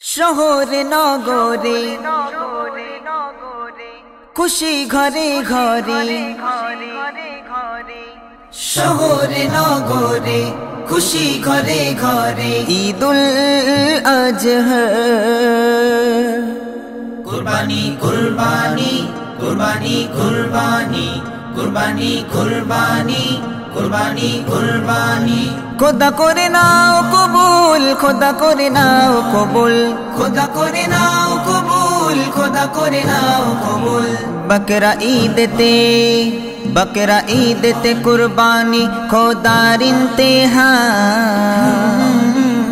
শহরে নগরে খুশি ঘরে ঘরে, শহরে নগরে খুশি ঘরে ঘরে। ঈদুল আজহা কুরবানি কুরবানি কুরবানি কুরবানি কুরবানি কুরবানি কুরবানি কুরবানি। খোদা করে নাও কবুল, খোদা করে নাও কবুল, খোদা করে নাও কবুল, খোদা করে নাও কবুল। বকরা ঈদেতে বকরা ঈদেতে কুরবানি খোদার ইমতিহান।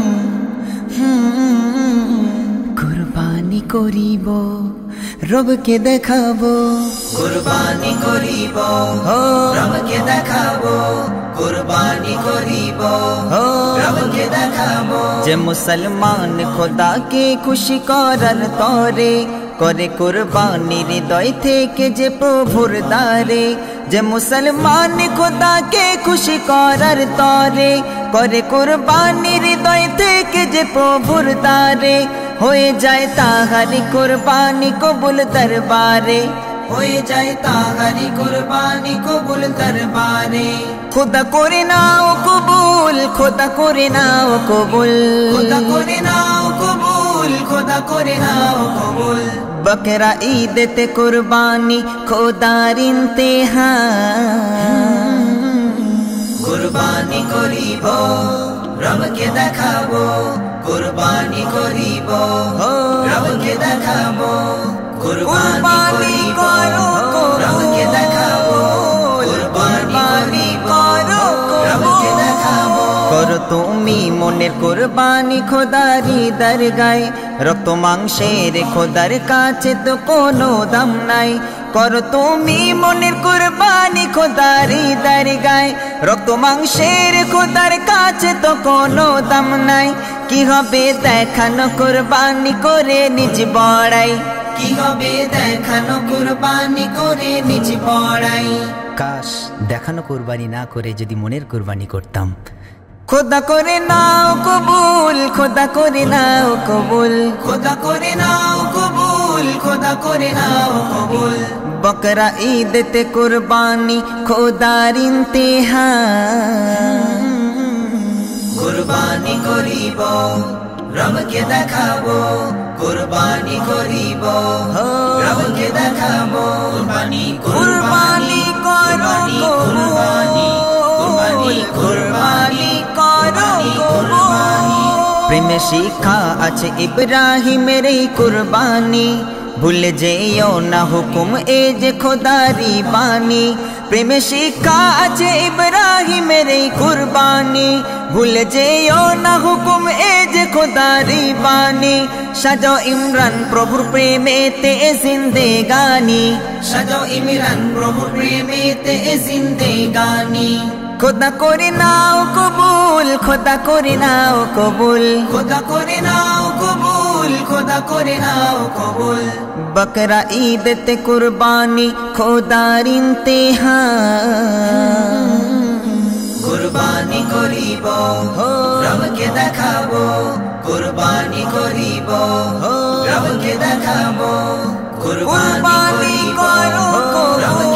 কুরবানি করিব রবকে দেখাবো, কুরবানি করিব রবকে দেখাবো, কুরবানি করিব রবকে দেখাবো। যে মুসলমান খোদাকে খুশি করার তরে করে কুরবানি হৃদয় থেকে যে প্রভুর দ্বারে। যে মুসলমান খোদাকে খুশি করার তরে করে কুরবানি হৃদয় থেকে যে প্রভুর দ্বারে। হয়ে যায় তাহারি কুরবানি কবুল দরবারে, হয়ে যায় তাহারি কুরবানি কবুল দরবারে। খোদা করে নাও কবুল, খোদা করে নাও কবুল, খোদা করে নাও কবুল, খোদা করে নাও কবুল। বকরা ঈদেতে কুরবানি খোদার ইমতিহান। কুরবানি করিব রবকে দেখাবো, কুরবানি করিব রবকে দেখাবো, কুরবানি করিব রবকে দেখাবো, কুরবানি করিব রবকে দেখাবো। করো তুমি মনের কুরবানি খোদারি দরগায়, রক্ত মাংসের খোদার কাছে তো কোনো দাম নাই। করো তুমি মনের কুরবানি খোদারি দরগায়, রক্ত মাংসের খোদার কাছে তো কোনো দাম নাই। কি হবে দেখানো কুরবানি করে নিজ বড়াই, কি হবে দেখানো কুরবানি করে নিজ বড়াই। কাশ দেখানো কুরবানি না করে যদি মনের কুরবানি করতাম। খোদা করে নাও কবুল, খোদা করে নাও কবুল, খোদা করে নাও কবুল, খোদা করে নাও কবুল। বকরা ঈদেতে কুরবানি খোদার ইমতিহান। কুরবানি করিব রবকে দেখাবো, কুরবানি করিব রবকে দেখাবো। কুরবানি কুরবানি কুরবানি কুরবানি কুরবানি কুরবানি কুরবানি। প্রেমে শিক্ষা আছে ইব্রাহিমের এই কুরবানি, ভুলে যেও না হুকুম এ যে খোদারি বাণী। প্রেমে শিক্ষা আছে ইব্রাহিমের এই কুরবানি, ভুলে যেও না হুকুম এ যে খোদারি বাণী। সাজাও ইমরান প্রভুর প্রেমেতে জিন্দেগানি, সাজাও ইমরান প্রভুর প্রেমেতে জিন্দেগানি। খোদা করে নাও কবুল, খোদা করে নাও কবুল, খোদা করে নাও কবুল, খোদা করে নাও কবুল। বকরা ঈদেতে কুরবানি খোদার ইমতিহান। কুরবানি করিব রবকে দেখাবো, কুরবানি করিব রবকে দেখাবো, কুরবানি করিব রবকে